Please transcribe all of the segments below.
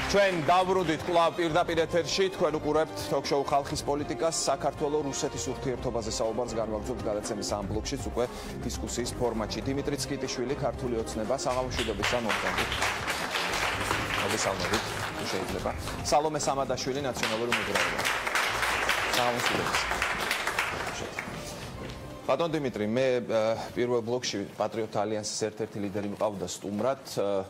ჩვენ დავბრუნდით კვლავ პირდაპირ ეთერში, თქვენ უყურებთ თოქ-შოუ ხალხის პოლიტიკას, საქართველოს რუსეთის ურთიერთობაზე საუბარს განვაგრძობთ გადაცემის ამ ბლოკშიც უკვე დისკუსიის ფორმატში. დიმიტრი ცკიტიშვილი, ქართული ოცნება, საღამოშვიდობის სამომხმარებლო. მოგესალმებით, შეიძლება. სალომე სამადაშვილი, ნაციონალური მეგრელობა. საღამოშვიდობის. ბატონ დიმიტრი, მე პირველ ბლოკში პატრიოტ ალიანსის ერთ-ერთი ლიდერი მყავდა სტუმრად.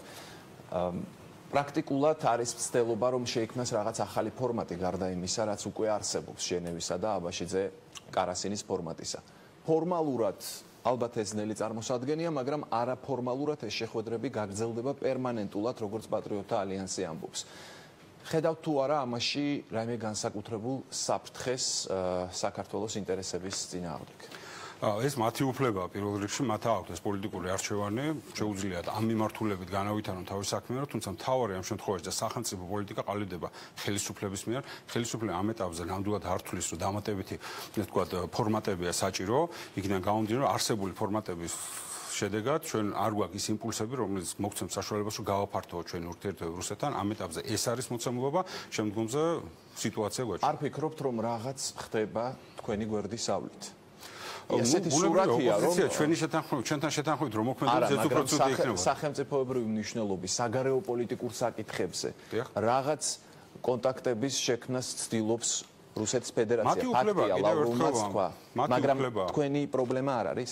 პრაქტიკულად არის ცდილობა, რომ შეიქმნას რაღაც ახალი ფორმატი გარდა იმისა, რაც უკვე არსებობს ჟენევისა და აბაშიძე კარასინის ფორმატისა. ფორმალურად ალბათ ეს ძნელი წარმოსადგენია, მაგრამ არაფორმალურად ეს შეხვედრები გაგრძელდება პერმანენტულად, როგორც პატრიოტთა ალიანსი ამბობს. ხედავთ თუ არა ამაში რაიმე განსაკუთრებულ საფრთხეს საქართველოს ინტერესების წინააღმდეგ? ეს მათი უფლებაა პირველ რიგში, მათ აქვთ ეს პოლიტიკური არჩევანი, შეუძლიათ ამ მიმართულებით განავითარონ თავის საქმიანობა, თუმცა მთავარი ამ შემთხვევაში და სახელმწიფო პოლიტიკა ყალიბდება ხელისუფლების მიერ. ხელისუფლება ამ ეტაპზე ნამდვილად არ თulis, რომ დამატებითი, ვთქვათ, ფორმატებია საჭირო, იქიდან გამომდინარე, რომ არსებული ფორმატების შედეგად ჩვენ არ გვაქვს ის იმპულსები, რომელიც მოგცემს საშუალებას, რომ გავაფართოვოთ ჩვენი ურთიერთობა რუსეთთან. ამ ეტაპზე ეს არის მოცემულობა, შემდგომზე სიტუაცია გვაჩვენებს. არ ფიქრობთ, რომ რაღაც ხდება თქვენი გვერდის ავლით? ესეთი სურათია, რომ ჩვენთან შეთანხმებით რომ მოქმედებს ეს უფრო ცუდი იქნება. სახელმწიფოებრივი მნიშვნელობის საგარეო პოლიტიკურ საკითხებზე რაღაც კონტაქტების შექმნას ცდილობს რუსეთის ფედერაცია. ფაქტია, ლავროვნად თქვა, მაგრამ თქვენი პრობლემა არ არის?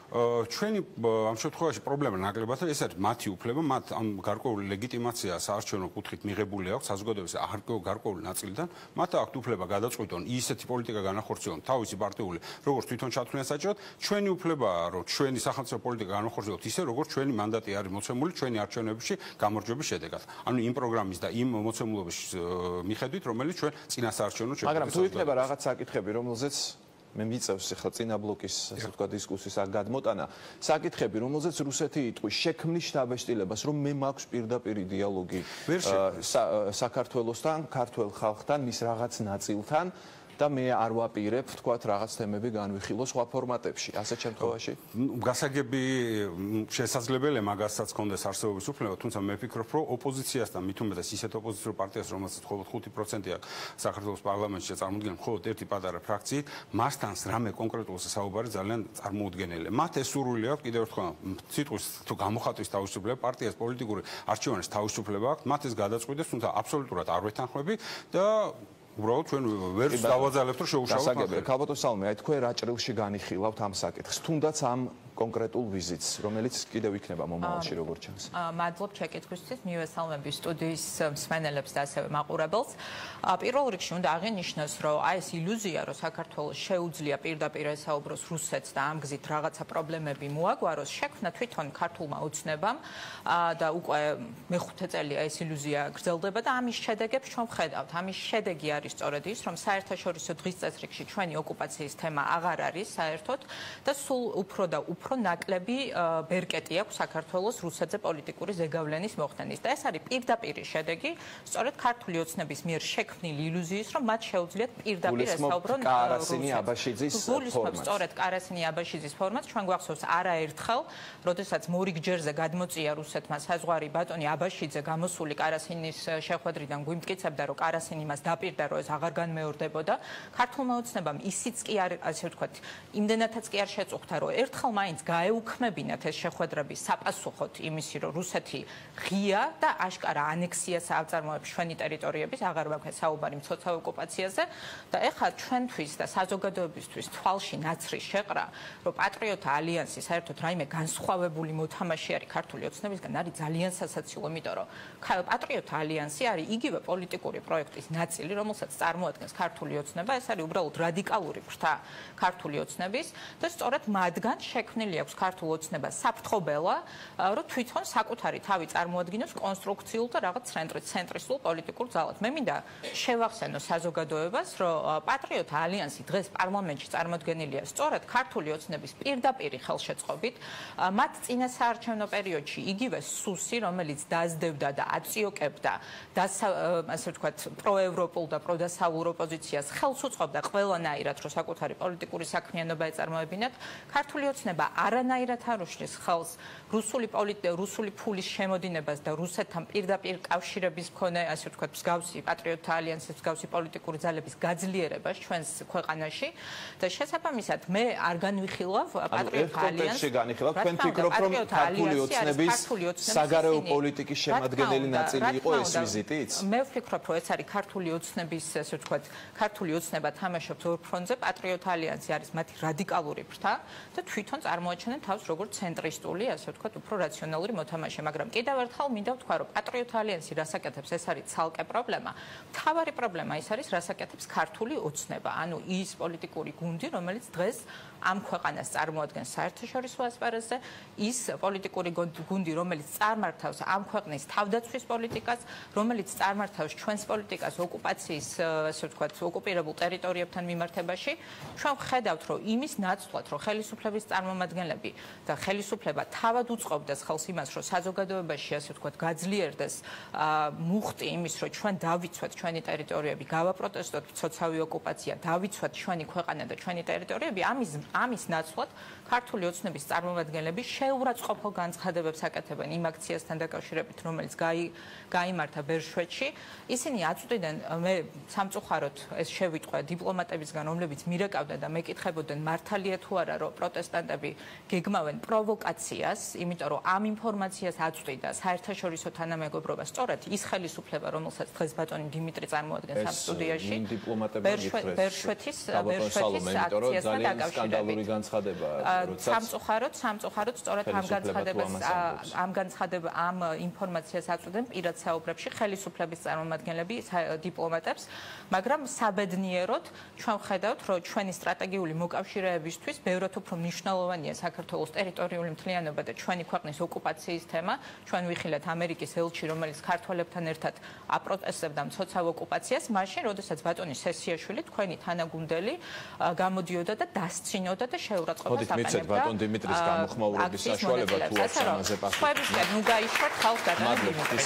ჩვენი ამ შემთხვევაში პრობლემა ნაკლებად ეს არის მათი უფლება, მათ ამ გარკვეული ლეგიტიმაცია საარჩევნო კუთხით მიღებული აქვს საზოგადოების გარკვეული ნაწილიდან, მათ აქვთ უფლება გადაწყვიტონ ისეთი პოლიტიკა განახორციელონ თავისი პარტიული, როგორც თვითონ ჩათვლიან საჭიროდ. ჩვენი უფლებაა, რომ ჩვენი სახელმწიფო პოლიტიკა განახორციელოთ ისე, როგორც ჩვენი მანდატი არის მოცემული ჩვენი არჩევნებში გამარჯვების შედეგად. ანუ იმ პროგრამის და იმ მოცემულობის მიხედვით, რომელიც ჩვენ წინა საარჩევნო შეხვედრას. მაგრამ თუ იქნება რაღაც საკითხები, რომელზეც მე მიწევს ახლა წინა ბლოკის ასე ვთქვათ დისკუსიის გადმოტანა, საკითხები, რომელზეც რუსეთი იტყვის შექმნის შთაბეჭდილებას, რომ მე მაქვს პირდაპირი დიალოგი საქართველოსთან, ქართველ ხალხთან, მის რაღაც ნაწილთან და მე არ ვაპირებ, ვთქვათ, რაღაც თემები განვიხილო სხვა ფორმატებში. ასეთ შემთხვევაში გასაგები შესაძლებელია მაგასაც კონდეს არსებობის უფლება, თუმცა მე ვფიქრობ, რომ ოპოზიციასთან მით უმეტეს ისეთ ოპოზიციურ პარტიას, რომელსაც მხოლოდ 5% აქვს საქართველოს პარლამენტში წარმოადგენს მხოლოდ ერთი პატარა ფრაქციით, მასთან რამე კონკრეტულზე საუბარი ძალიან წარმოუდგენელია. მათ ეს სურვილი აქვს, კიდევ ერთხელ, სიტყვის თუ გამოხატვის თავისუფლება, პარტიას პოლიტიკური არჩევანის თავისუფლება აქვს, მათ ეს გადაწყვიტეს, თუმცა აბსოლუტურად არ ვეთანხმები და უბრალოდ ჩვენ ვერ დავაძალებთ, რომ შეუშალოთ. ქალბატონ სალომე, აი თქვენ რა ჭრილში განიხილავთ ამ საკითხს, თუნდაც ამ კონკრეტულ ვიზიტს, რომელიც კიდევ იქნება მომავალში როგორც ჩანს. მადლობ ჩეკითხვისთვის, მივესალმები სტუდიის მსმენელებს და ასევე მაყურებელს. პირველ რიგში უნდა აღინიშნოს, რომ აი ეს ილუზია, რომ საქართველოს შეუძლია პირდაპირ ესაუბროს რუსეთს და ამ გზით რაღაცა პრობლემები მოაგვაროს, შექმნა თვითონ ქართულმა ოცნებამ და უკვე მეხუთე წელია ეს ილუზია გრძელდება და ამის შედეგებს ჩვენ ვხედავთ. ამის შედეგი არის სწორედ ის, რომ საერთაშორისო დღის წესრიგში ჩვენი ოკუპაციის თემა აღარ არის საერთოდ და სულ უფრო და უფრო ნაკლები ბერკეტი აქვს საქართველოს რუსეთზე პოლიტიკური ზეგავლენის მოხდენის და ეს არის პირდაპირი შედეგი სწორედ ქართული ოცნების მიერ შექმნილი ილუზიის, რომ მათ შეუძლიათ პირდაპირ ესაუბრონ რუსეთს. სწორედ კარასინი აბაშიძის ფორმატს ჩვენ გვახსოვს არაერთხელ, როდესაც მორიგჯერზე გადმოწია რუსეთმა საზღვარი ბატონი აბაშიძე გამოსული კარასინის შეხვედრიდან გვიმტკიცებდა, რომ კარასინი მას დაპირდა, რომ ეს აღარ განმეორდებოდა. ქართულმა ოცნებამ ისიც კი არ, ასე ვთქვათ, იმდენათაც კი არ შეწუხდა, რომ ერთხელ მაინც გაეუქმებინათ ეს შეხვედრები საპასუხოდ იმისი, რომ რუსეთი ღია და აშკარა ანექსიას აწარმოებს ჩვენი ტერიტორიების, აღარ ვაქვს საუბარი მცოცავ ოკუპაციაზე და ეხლა ჩვენთვის და საზოგადოებისთვის თვალში ნაცრის შეყრა, რომ პატრიოტთა ალიანსი საერთოდ რაიმე განსხვავებული მოთამაშე არის ქართული ოცნებისგან, არის ძალიან სასაცილო, იმიტომ რომ პატრიოტთა ალიანსი არის იგივე პოლიტიკური პროექტის ნაწილი, რომელსაც წარმოადგენს ქართული ოცნება, ეს არის უბრალოდ რადიკალური ფრთა ქართული ოცნების და სწორედ მათგან შექმნილი აქვს ქართულ ოცნებას საფრთხობელა, რომ თვითონ საკუთარი თავი წარმოადგინოს კონსტრუქციულ და რაღაც ცენტრისტულ პოლიტიკურ ძალად. მე მინდა შევახსენო საზოგადოებას, რომ პატრიოტთა ალიანსი დღეს პარლამენტში წარმოდგენილია სწორედ ქართული ოცნების პირდაპირი ხელშეწყობით. მათ წინა საარჩევნო პერიოდში იგივე სუსი, რომელიც დაძდევდა და აწიოკებდა ასე ვთქვათ, პროევროპულ და პროდასავლურ ოპოზიციას ხელს უწყობდა ყველანაირად, რომ საკუთარი პოლიტიკური საქმიანობა ეწარმოებინათ, ქართული ოცნება არანაირად არ უშლის ხელს რუსული ფულის შემოდინებას და რუსეთთან პირდაპირ კავშირების მქონე, ასე ვთქვათ, მსგავსი პატრიოტთა ალიანსის მსგავსი პოლიტიკური ძალების გაძლიერებას ჩვენს ქვეყანაში და შესაბამისად მე არ განვიხილავ პატრიოტთა ალიანსს. თქვენ ფიქრობთ, რომ ქართული ოცნების საგარეო პოლიტიკის შემადგენელი ნაწილი იყო ეს ვიზიტიც? მე ვფიქრობ, რომ ეს არის ქართული ოცნების, ასე ვთქვათ, ქართული ოცნება თამაშობს ორ ფრონტზე, პატრიოტთა ალიანსი არის მათი რადიკალური ფრთა და თვითონ წარმოაჩენენ თავს როგორც ცენტრისტული, ასე ვთქვათ, უფრო რაციონალური მოთამაშე, მაგრამ კიდევ ერთხელ მინდა ვთქვა, რომ პატრიოტთა ალიანსი რასაკეთებს, ეს არის ცალკე პრობლემა. მთავარი პრობლემა ის არის, რასაკეთებს ქართული ოცნება, ანუ ის პოლიტიკური გუნდი, რომელიც დღეს ამ ქვეყანას წარმოადგენს საერთაშორისო ასპარეზზე, ის პოლიტიკური გუნდი, რომელიც წარმართავს ამ ქვეყნის თავდაცვის პოლიტიკას, რომელიც წარმართავს ჩვენს პოლიტიკას ოკუპაციის, ასე ვთქვათ, ოკუპირებულ ტერიტორიებთან მიმართებაში, ჩვენ ვხედავთ, რომ იმის ნაცვლად, რომ ხელისუფლების წარმომადგენლები და ხელისუფლება თავად უწყობდეს ხელს იმას, რომ საზოგადოებაში, ასე ვთქვათ, გაძლიერდეს მუხტი იმის, რომ ჩვენ დავიცვათ ჩვენი ტერიტორიები, გავაპროტესტოთ ცოცავი ოკუპაცია, დავიცვათ ჩვენი ქვეყანა და ჩვენი ტერიტორიები, ამის ნაცვლად ქართული ოცნების წარმომადგენლები შეურაცხყოფო განცხადებებს აკეთებენ იმ აქციასთან დაკავშირებით, რომელიც გაიმართა ბერშვეთში. ისინი აწვდიდნენ, მე სამწუხაროდ ეს შევიტყვე დიპლომატებისგან, რომლებიც მირეკავდა და მეკითხებოდნენ მართალია თუ არა, რომ პროტესტანტები გეგმავენ პროვოკაციას, იმიტომ რომ ამ ინფორმაციას აწვდიდა საერთაშორისო თანამეგობრობა, სწორედ ის ხელისუფლება, რომელსაც დღეს ბატონი დიმიტრი წარმოადგენს ამ სტუდიაში, ბერშვეთის აქციასთან დაკავშირებით. სამწუხაროდ სწორედ ამ ინფორმაციას აწვდიან პირად საუბრებში ხელისუფლების წარმომადგენლები დიპლომატებს, მაგრამ საბედნიეროდ ჩვენ ვხედავთ, რომ ჩვენი სტრატეგიული მოკავშირეებისთვის ბევრად უფრო მნიშვნელოვანია საქართველოს ტერიტორიული მთლიანობა და ჩვენი ქვეყნის ოკუპაციის თემა. ჩვენ ვიხილეთ ამერიკის ელჩი, რომელიც ქართველებთან ერთად აპროტესტებდა მცოცავ ოკუპაციას, მაშინ, როდესაც ბატონი სესიაშვილი, თქვენი თანაგუნდელი გამოდიოდა და დასცინოდა და შეურაცხყოფას აკეთებდა. მიცეთ ბატონ დიმიტრის გამოხმაურების საშუალება თუ აქვს ამაზე პასუხი. სხვებისგან ნუ გაიშვათ ხალხს გადაგიმოწმეთ.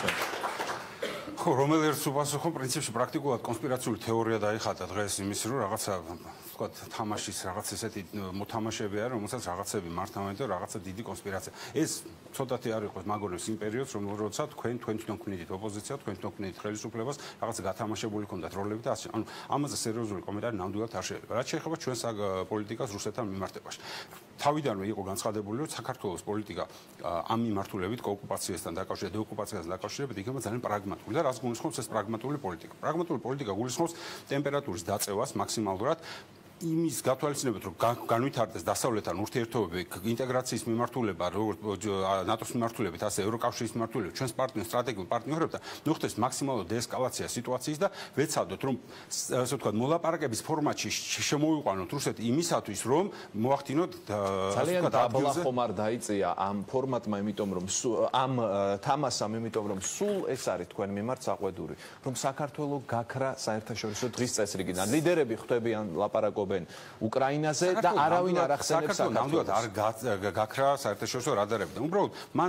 ხო, რომელერთ უპასუხო პრინციპში პრაქტიკულად კონსპირაციული თეორია დაიხატა დღეს იმის, რომ რაღაცა ვთქვათ, თამაშის რაღაც ესეთი მოთამაშეები არის, რომელსაც რაღაცები მართავენ და რაღაცა დიდი კონსპირაცია. ეს ცოტათი არ იყოს მაგონებს იმ პერიოდს, როცა თქვენ თვითონ ქმნიდით ოპოზიციას, თქვენ თვითონ ქმნიდით ხელისუფლებას, რაღაცა გათამაშებული ქონდათ როლები და ასე. ანუ ამაზე სერიოზული კომენტარი ნამდვილად არ შეიძლება. რაც შეეხება ჩვენს პოლიტიკას რუსეთთან მიმართებაში. თავიდანვე იყო განცხადებული, რომ საქართველოს პოლიტიკა ამ მიმართულებით ოკუპაციასთან დაკავშირებით, დეოკუპაციასთან დაკავშირებით იქნება ძალიან პრაგმატული და რას გულისხმობს ეს პრაგმატული პოლიტიკა. პრაგმატული პოლიტიკა გულისხმობს ტემპერატურის დაწევას მაქსიმალურად იმის გათვალისწინებით, რომ განვითარდეს დასავლეთთან ურთიერთობები, ინტეგრაციის მიმართულება, როგორც ნატოს მიმართულებით, ასე ევროკავშირის მიმართულებით, ჩვენს სტრატეგიულ პარტნიორებთან, მოხდეს მაქსიმალური დეესკალაცია სიტუაციის და ვეცადოთ, რომ ასე ვთქვათ, მოლაპარაკების ფორმატში შემოვიყვანოთ რუსეთი იმისათვის, რომ მოახდინოთ ძალიან დაბლა ხომ არ დაიწია ამ ფორმატმა, იმიტომ რომ ამ თამასამ, იმიტომ რომ სულ ეს არის თქვენ მიმართ საყვედური, რომ საქართველო გაქრა საერთაშორისო დღის წესრიგიდან. ლიდერები ხვდებიან ლაპარაკობენ უკრაინაზე და არავინ არ ახსენებს საქართველოს. არ გაქრა საერთაშორისო რადარებიდან. უბრალოდ მან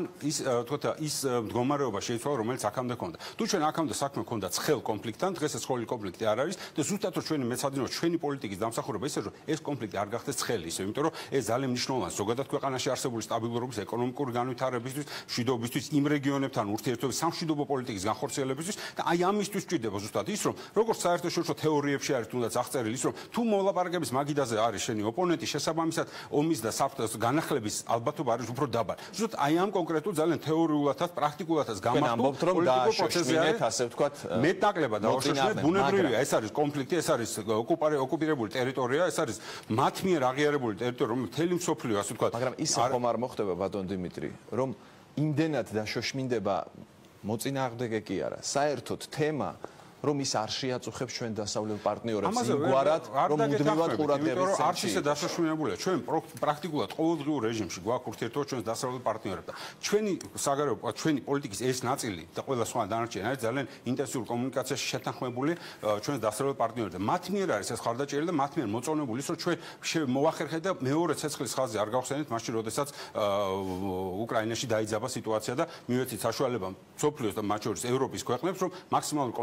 ის მდგომარეობა შეიცვალა, რომელიც აქამდე ჰქონდა. თუ ჩვენ აქამდე საქმე ჰქონდა ცხელ კონფლიქტთან, დღეს ეს ცხელი კონფლიქტი არ არის და ზუსტად რომ ჩვენი მეცადინეობა, ჩვენი პოლიტიკის დამსახურება ისე რომ ეს კონფლიქტი არ გახდეს ცხელი, ისე იმიტომ რომ ეს ძალიან მნიშვნელოვანია ზოგადად ქვეყანაში არსებული სტაბილურობის, ეკონომიკური განვითარებისთვის, მშვიდობისთვის, იმ რეგიონებთან ურთიერთობის, სამშვიდობო პოლიტიკის განხორციელებისთვის და აი ამისთვის ჭირდება ზუსტად ის რომ როგორც საერთაშორისო თეორიებში არის თუნდაც აღწერილი ის რომ თუ მოლაპარაკების მაგიდაზე არის შენი ოპონენტი, შესაბამისად ომის და საფრთხის განახლების ალბათობა არის უფრო დაბალი. ზუსტად აი ამ კონკრეტულ ძალიან თეორიულადაც, პრაქტიკულადაც გამართულ პოლიტიკურ პროცესზე არის, ასე ვთქვათ, მეტნაკლებად დაუშოშმეთ, ბუნებრივია, ეს არის კონფლიქტი, ეს არის ოკუპირებული ტერიტორია, ეს არის მათ მიერ აღიარებული ტერიტორია, რომელიც მთელი მსოფლიო, ასე ვთქვათ, მაგრამ ისე ხომ არ მოხდება ბატონ დიმიტრი, რომ იმდენად დაშოშმინდება მოწინააღმდეგე კი არა, საერთოდ თემა რომ ის არ შეაწუხებს ჩვენ დასავლელ პარტნიორებს იმგვარად, რომ მუდმივად ყურადღებას არ ისე დაშოშმინებულია. ჩვენ პრაქტიკულად ყოველდღიურ რეჟიმში გვაქვს ურთიერთობა ჩვენს დასავლელ პარტნიორებთან. ჩვენი პოლიტიკის ეს ნაწილი და ყველა სხვა დანარჩენი არის ძალიან ინტენსიურ კომუნიკაციაში შეთანხმებული ჩვენს დასავლელ პარტნიორებთან. მათ მიერ არის ეს ხარდაჭერილი და მათ მიერ მოწონებული ის, რომ ჩვენ მოვახერხეთ და მეორე ცეცხლის ხაზი არ გავხსენეთ მაშინ, როდესაც უკრაინაში დაიძაბა სიტუაცია და მივეცით საშუალება მსოფლიოს და მათ შორის ევროპის ქვეყნებს, რომ მაქსიმალური კონცენტრაცია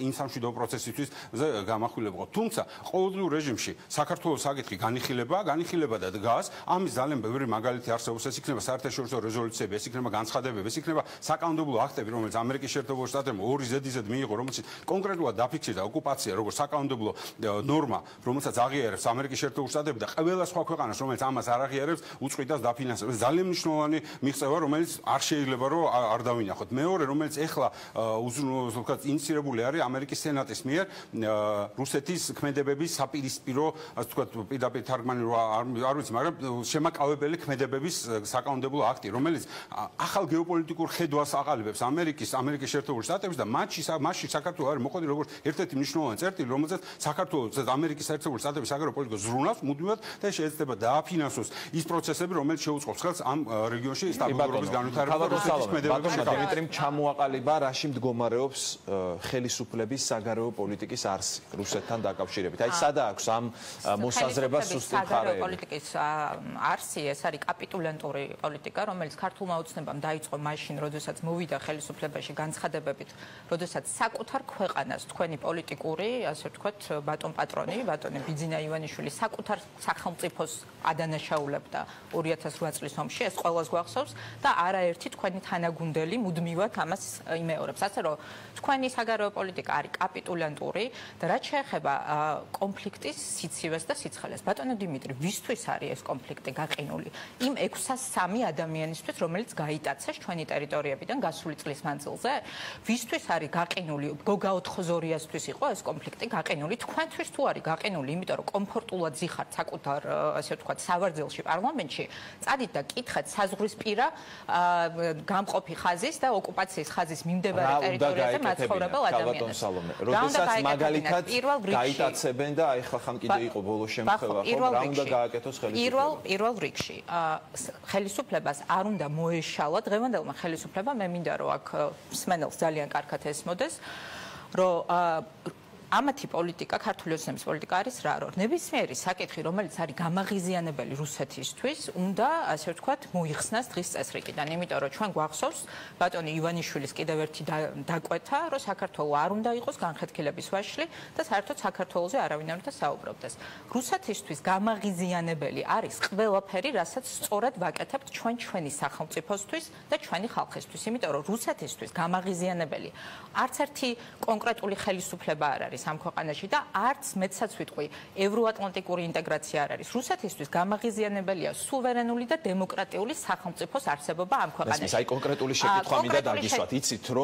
იმ სამშვიდობო პროცესისთვის გამახვილებო. თუმცა ყოველდღიურ რეჟიმში საქართველოს საკითხი განიხილება და დგას. ამის ძალიან ბევრი მაგალითი არსებობს. ეს იქნება საერთაშორისო რეზოლუციები, ეს იქნება განცხადებები, ეს იქნება საკანონმდებლო აქტები, რომელიც ამერიკის შეერთებულ შტატებმა 2 მიიღო, რომელშიც კონკრეტულად დაფიქსირდა ოკუპაცია როგორც საკანონმდებლო ნორმა, რომელსაც აღიარებს ამერიკის შეერთებული შტატები და ყველა სხვა ქვეყანას, რომელიც ამას არ აღიარებს, უწყვეტას დაფინანსებს. ძალიან მნიშვნელოვანი მიღწევა, რომელიც არ შეიძლება რომ არ დავინახოთ. მეორე, რომელიც ეხლა უზრუნველყოფად ინიცირებული არის ამერიკის სენატის მიერ რუსეთის ქმედებების საპირისპირო, ასე ვთქვათ, პირდაპირ თარგმანი არ ვიცი, მაგრამ შემაკავებელი ქმედებების საკანონმდებლო აქტი, რომელიც ახალ გეოპოლიტიკურ ხედვას აყალიბებს ამერიკის შეერთებული შტატების და მასში საქართველოს არის მოყოლი როგორც ერთ-ერთი მნიშვნელოვანი წერტილი, რომელზეც საქართველოს ამერიკის შეერთებული შტატების საგარეო პოლიტიკას ზრუნავს მუდმივად და შეეცდება დააფინანსოს ის პროცესები, რომელიც შეუწყობს ხელს ამ რეგიონში სტაბილურობის განვითარებას და რუსეთის ქმედებების შეკავებას. დიმიტრიმ ჩამოაყალიბა, რაში მდგომარეობს ხელისუფლების საგარეო პოლიტიკის არსი რუსეთთან დაკავშირებით. აი სადა აქვს ამ მოსაზრებას სუსტი მხარეები. საგარეო პოლიტიკის არსი ეს არის კაპიტულანტური პოლიტიკა, რომელიც ქართულმა ოცნებამ დაიწყო მაშინ, როდესაც მოვიდა ხელისუფლებაში განცხადებებით, როდესაც საკუთარ ქვეყანას თქვენი პოლიტიკური, ასე ვთქვათ, ბატონ პატრონი, ბატონი ბიძინა ივანიშვილი საკუთარ სახელმწიფოს ადანაშაულებდა 2008 წლის ომში, ეს ყველას გვახსოვს და არაერთი თქვენი თანაგუნდელი მუდმივად ამას იმეორებს. ასე რომ თქვენი საგარეო პოლიტიკა არის კაპიტულანტური და რაც შეეხება კონფლიქტის სიცივეს და სიცხელეს. ბატონო დიმიტრი, ვისთვის არის ეს კონფლიქტი გაყინული? იმ 603 ადამიანისთვის, რომელიც გაიტაცეს ჩვენი ტერიტორიებიდან გასული წლის მანძილზე? ვისთვის არის გაყინული? გოგა ოთხოზორიასთვის იყო ეს კონფლიქტი გაყინული? თქვენთვის თუ არის გაყინული, იმიტომ რომ კომფორტულად ზიხართ საკუთარ, ასე ვთქვათ, სავარძელში პარლამენტში, წადით და კითხეთ საზღვრისპირა გამყოფი ხაზის და ოკუპაციის ხაზის მიმდებარე ტერიტორიაზე მაცხოვრებელ ადამიანებს. როდესაც მაგალითად გაიტაცებენ და აი ხა ხან კიდე იყო ბოლო შემთხვევა, ხო, რა უნდა გააკეთოს ხელისუფლება? პირველ რიგში ხელისუფლებას არ უნდა მოეშალა დღევანდელმა ხელისუფლებამ, მე მინდა რომ აქ მსმენელს ძალიან კარგად ესმოდეს, რომ ამათი პოლიტიკა, ქართული ოცნების პოლიტიკა არის რა, რომ ნებისმიერი საკითხი, რომელიც არის გამაღიზიანებელი რუსეთისთვის, უნდა, ასე ვთქვათ, მოიხსნას დღის წესრიგიდან, იმიტომ რომ ჩვენ გვახსოვს ბატონი ივანიშვილის კიდევ ერთი დაკვეთა, რომ საქართველო არ უნდა იყოს განხეთქილების ვაშლი და საერთოდ საქართველოზე არავინ არ უნდა საუბრობდეს. რუსეთისთვის გამაღიზიანებელი არის ყველაფერი, რასაც სწორად ვაკეთებთ ჩვენი სახელმწიფოსთვის და ჩვენი ხალხისთვის, იმიტომ რომ რუსეთისთვის გამაღიზიანებელი არც ერთი კონკრეტული ხელისუფლება არ არის ამ ქვეყანაში და არც მეცაც ვიტყვი ევროატლანტიკური ინტეგრაცია არ არის. რუსეთისთვის გამაღიზიანებელია სუვერენული და დემოკრატიული სახელმწიფოს არსებობა ამ ქვეყანაში. აი კონკრეტული შეკითხვა მინდა დაგისვათ. იცით რომ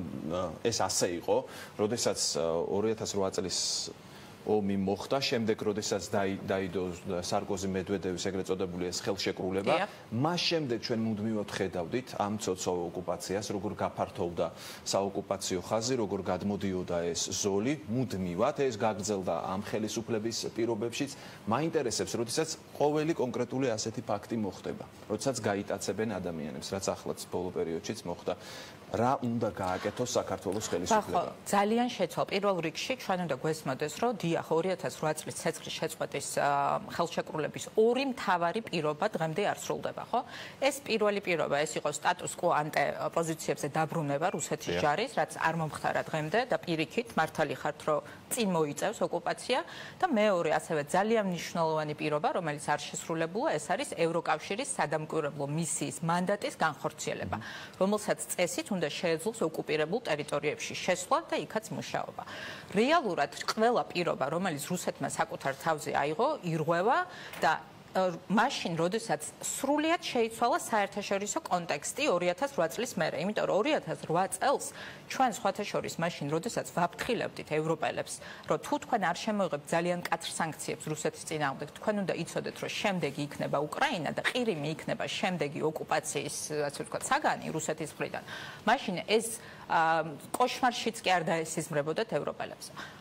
ეს ასე იყო, როდესაც 2008 წლის ომი მოხდა, შემდეგ როდესაც დაიდო სარკოზი მედვედევის ეგრეთ წოდებული ეს ხელშეკრულება, მას შემდეგ ჩვენ მუდმივად ხედავდით ამ ცოცხალ ოკუპაციას, როგორ გაფართოვდა საოკუპაციო ხაზი, როგორ გადმოდიოდა ეს ზოლი, მუდმივად ეს გაგრძელდა ამ ხელისუფლების პირობებშიც. მაინტერესებს, როდესაც ყოველი კონკრეტული ასეთი ფაქტი მოხდება, როდესაც გაიტაცებენ ადამიანებს, რაც ახლაც ბოლო პერიოდშიც მოხდა. რა უნდა გააკეთოს საქართველოს ხელისუფლებამ? ძალიან შეცვალ. პირველ რიგში ჩვენ უნდა გვესმოდეს, რომ დიახ 2008 წლის ცეცხლის შეწყვეტის ხელშეკრულების ორი მთავარი პირობა დღემდე არ სრულდება, ხო? ეს პირველი პირობა, ეს იყო სტატუს კვო ანტე პოზიციებზე დაბრუნება რუსეთის ჯარის, რაც არ მომხდარა დღემდე და პირიქით მართალი ხართ, რომ წინ მოიწევს ოკუპაცია და მეორე ასევე ძალიან მნიშვნელოვანი პირობა, რომელიც არ შესრულებულა, ეს არის ევროკავშირის სადამკვირვებლო მისიის მანდატის განხორციელება, რომელსაც წესით უნდა შეეძლოს ოკუპირებულ ტერიტორიებში შესვლა და იქაც მუშაობა. რეალურად ყველა პირობა, რომელიც რუსეთმა საკუთარ თავზე აიღო, ირღვევა და მაშინ, როდესაც სრულიად შეიცვალა საერთაშორისო კონტექსტი 2008 წლის მერე, იმიტომ რომ 2008 წელს ჩვენ სხვათა შორის მაშინ, როდესაც ვაფრთხილებდით ევროპელებს, რომ თუ თქვენ არ შემოიღებთ ძალიან მკაცრ სანქციებს რუსეთის წინააღმდეგ, თქვენ უნდა იცოდეთ, რომ შემდეგი იქნება უკრაინა და ყირიმი იქნება შემდეგი ოკუპაციის, ასე ვთქვათ, საგანი რუსეთის მხრიდან. მაშინ ეს კოშმარშიც კი არ დაესიზმრებოდათ ევროპელებს.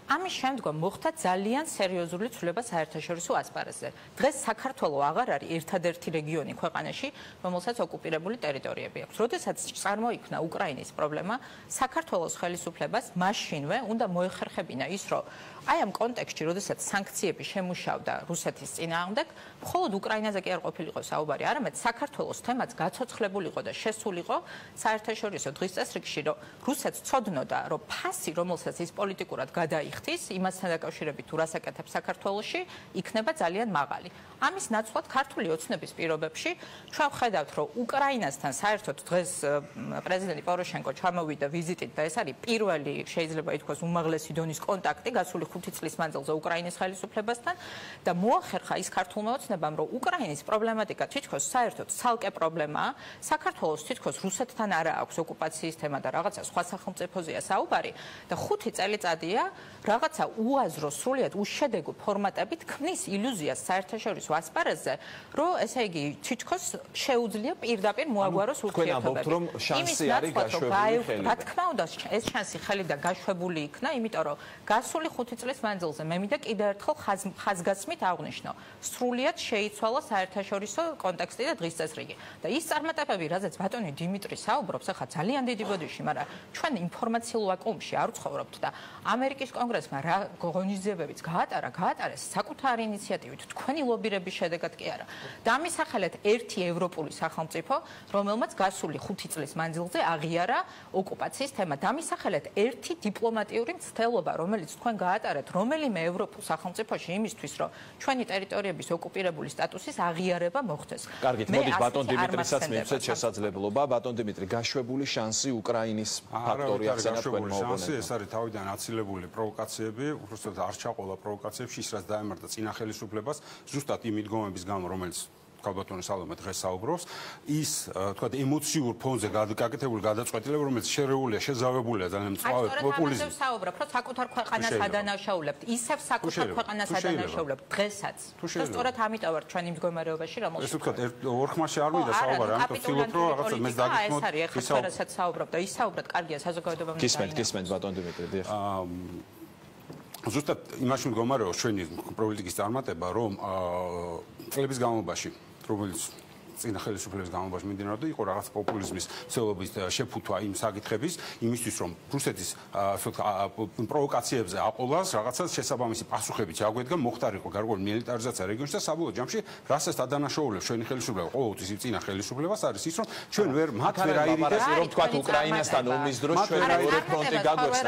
ამის შემდგომ მოხდა ძალიან სერიოზული ცვლილება საერთაშორისო ასპარეზზე. დღეს საქართველო აღარ არის ერთადერთი რეგიონი ქვეყანაში, რომელსაც ოკუპირებული ტერიტორიები აქვს. როდესაც წარმოიქმნა უკრაინის პრობლემა, საქართველოს ხელისუფლებას მაშინვე უნდა მოეხერხებინა ის, რომ აი ამ კონტექსტში, როდესაც სანქციები შემუშავდა რუსეთის წინააღმდეგ, მხოლოდ უკრაინაზე კი არ ყოფილიყო საუბარი, არამედ საქართველოს თემაც გაცოცხლებულიყო და შესულიყო საერთაშორისო დღის წესრიგში, რომ რუსეთს ცოდნოდა, რომ ფასი, რომელსაც ის პოლიტიკურად გადაიხდის, იმასთან დაკავშირებით თუ რას აკეთებს საქართველოში, იქნება ძალიან მაღალი. ამის ნაცვლად ქართული ოცნების პირობებში ჩვენ ვხედავთ, რომ უკრაინასთან საერთოდ დღეს პრეზიდენტი პოროშენკო ჩამოვიდა ვიზიტით და ეს არის პირველი, შეიძლება ითქვას, უმაღლესი დონის კონტაქტი გასული 5 წლის მანძილზე უკრაინის ხელისუფლებასთან და მოახერხა ის ქართულმა ოცნებამ, რომ უკრაინის პრობლემატიკა თითქოს საერთოდ ცალკე პრობლემაა, საქართველოს თითქოს რუსეთთან არა აქვს ოკუპაციის თემა და რაღაცა სხვა სახელმწიფოზეა საუბარი და 5 წელიწადია რაღაცა უაზრო, სრულიად უშედეგო ფორმატებით ქმნის ილუზიას საერთაშორისო ასპარეზზე, რომ ესე იგი თითქოს შეუძლია პირდაპირ მოაგვაროს ურთიერთობები. რომ შანსი არის გაშვებული ხელი. რა თქმა უნდა, ეს შანსი ხელი და გაშვებული იქნა, იმიტომ რომ გასული 5 წლის მანძილზე მე მინდა კიდევ ერთხელ ხაზგასმით აღვნიშნო, სრულიად შეიცვალა საერთაშორისო კონტექსტი და დღის წესრიგი. და ის წარმატებები, რაზეც ბატონი დიმიტრი საუბრობს, ახლა ძალიან დიდი ბოდიში, მაგრამ ჩვენ ინფორმაციულ ვაკუუმში არ ვცხოვრობთ და ამერიკის კონგრესმა რა ღონისძიებებიც გაატარეს საკუთარი ინიციატივით, თქვენი ლობირების შედეგად კი არა. და ამის სახელით ერთი ევროპული სახელმწიფო, რომელმაც გასული 5 წლის მანძილზე აღიარა ოკუპაციის თემა. და ამის სახელით ერთი დიპლომატიური მცდელობა, რომელიც თქვენ გაატარეთ რომელიმე ევროპულ სახელმწიფოში იმისთვის, რომ ჩვენი ტერიტორიების ოკუპირებული სტატუსის აღიარება მოხდეს. კარგით, მოდით ბატონ დიმიტრისაც მივცეთ შესაძლებლობა. ბატონ დიმიტრი, გაშვებული შანსი უკრაინის ფაქტორი ახსენა თქვენ მოგვიანებით. ეს არის თავიდან აცილებული პროვოკაციები, უბრალოდ არ ჩაყოლა პროვოკაციებში, ის რაც დაემართა წინა ხელისუფლებას, ზუსტად იმ მიდგომების გამო, რომელიც ქალბატონი სალომე დღეს საუბრობს, ის თქვა ემოციურ ფონზე გაკეთებული გადაწყვეტილება, რომელიც შერეულია, შეზავებულია ძალიან მწვავე პოპულიზმით. ამაზე საუბრობ, რომ საკუთარ ქვეყანას ადანაშაულებთ, ისევ საკუთარ ქვეყანას ადანაშაულებთ დღესაც. და სწორედ ამიტომ ვარ ჩვენი მდგომარეობაში, რომელშიც ეს თქვა ორ ხმაში არ მივიდა საუბარი, ამიტომ ვცდილობ რომ რაღაცა მე დაგიწყოთ. ეს არის ახლა რასაც საუბრობ და ისაუბროთ, კარგია საზოგადოებამ. გისმენთ ბატონ დიმიტრი, დიახ. ზუსტად იმაში მდგომარეობს ჩვენი პოლიტიკის წარმატება, რომ წლების განმავლობაში რომელიც წინა ხელისუფლების განმავლობაში მიმდინარეობდა, იყო რაღაც პოპულიზმის ცელობის შეფუთვა იმ საკითხების, იმისთვის რომ რუსეთის პროვოკაციებზე აყოლას რაღაცას შესაბამისი პასუხები ჩაგვედგა, მოხდარიყო გარკვეული მილიტარიზაცია რეგიონში და საბოლოო ჯამში რასაც ადანაშაულებს ჩვენი ხელისუფლება, ყოველთვის იმ წინა ხელისუფლებას არის ის, რომ ჩვენ მათ ვერ აირიდეთ, რომ თქვა უკრაინასთან ომის დროს ჩვენ მეორე ფრონტი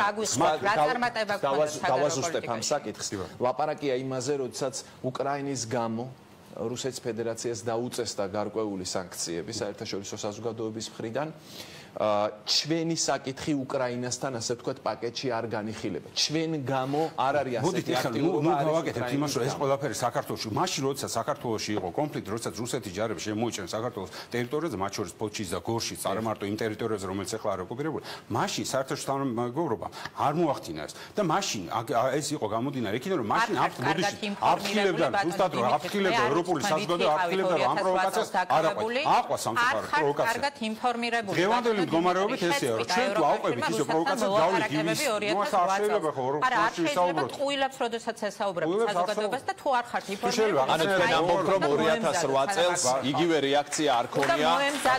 გაგვეცდა. დავაზუსტებ ამ საკითხს. ლაპარაკია იმაზე, როდესაც უკრაინის გამო რუსეთის ფედერაციას დაუწესდა გარკვეული სანქციები საერთაშორისო საზოგადოების მხრიდან. ჩვენი საკითხი უკრაინასთან ასე ვთქვათ პაკეტში არ განიხილება. ჩვენ გამო არ არის ასეთი აქტიურობა. გავაკეთებთ იმას, რომ ეს ყველაფერი საქართველოში, მაშინ როდესაც საქართველოში იყო კონფლიქტი, როდესაც რუსეთის ჯარები შემოიჭრნენ საქართველოს ტერიტორიაზე, მათ შორის ფოჩის და გორშის, არა მარტო იმ ტერიტორიაზე, რომელიც ახლა არ ოკუპირებული, მაშინ საერთაშორისო თანამეგობრობა არ მოახდინა ეს. და მაშინ ეს იყო გამომდინარე იქიდან, რომ მაშინ აფხილებდა ზუსტად რომ აფხილებდა ევროპული საზოგადოება, აფხილებდა ამ პროვოკაციას არ აყვა სამწუხაროდ პროვოკაცია. კარგად ინფორმირებული. მდგომარეობით ესეა, რომ ჩვენ თუ ავყებით ისე პროვოკაციას გავლით იმის, რომ შეიძლება ხო რომ ვისაუბროთ. ყუილებს როდესაც ესაუბრებთ საზოგადოებას და თუ არ ხართ ინფორმირებული. ანუ თქვენ ამბობთ, რომ 2008 წელს იგივე რეაქცია არ ქონია,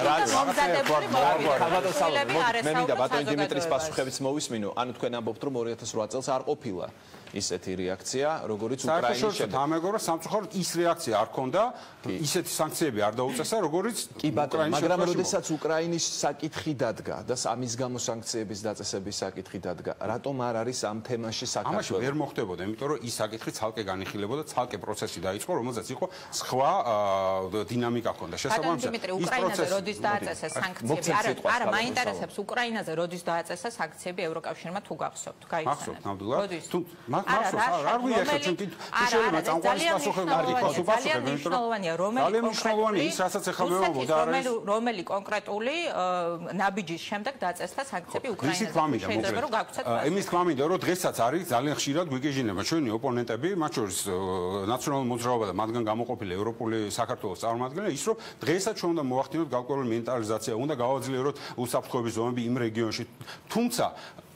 მე მინდა ბატონი დიმიტრის პასუხებიც მოვისმინო. ანუ თქვენ ამბობთ, რომ 2008 წელს არ ყოფილა ისეთი რეაქცია, როგორც უკრაინის შედეგად. ამეგობრა სამწუხაროდ ის რეაქცია არ ქონდა, ისეთი სანქციები არ დაუწესა, როგორც უკრაინის. მაგრამ როდესაც უკრაინის საკითხი დადგა და ამის გამო სანქციების დაწესების საკითხი დადგა, რატომ არ არის ამ თემაში საქართველო? ამაში ვერ მოხდებოდა, იმიტომ რომ ის საკითხი ცალკე განიხილებოდა, ცალკე პროცესი დაიწყო, რომელზეც იყო სხვა დინამიკა ჰქონდა. შესაბამისად, უკრაინაზე როდის დააწესეს სანქციები? არა, მაინტერესებს უკრაინაზე როდის დააწესა სანქციები ევროკავშირმა თუ გახსოვთ? გახსოვთ ნამდვილად. არ ვიახე ჩვენ კი შეიძლება წამყვანის პასუხები არ იყოს ძალიან მნიშვნელოვანია რომელი ის რასაც ახლა მევამბობ რომელი კონკრეტული ნაბიჯის შემდეგ დაწესდა სანქციები უკრაინაზე შეიძლება რომ გაგცეთ იმის თქმა მინდა რომ დღესაც არის ძალიან ხშირად გვიგეჟინება ჩვენი ოპონენტები მათ შორის ნაციონალური მოძრაობა და მათგან გამოყოფილი ევროპული საქართველოს წარმომადგენლები ის რომ დღესაც ჩვენ უნდა მოვახდინოთ გარკვეული მენტალიზაცია უნდა გავაძლიეროთ უსაფრთხოების ზონები იმ რეგიონში თუმცა